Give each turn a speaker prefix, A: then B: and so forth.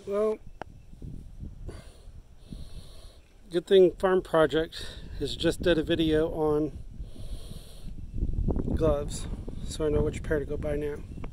A: Well, good thing Farm Project has just did a video on gloves, so I know which pair to go buy now.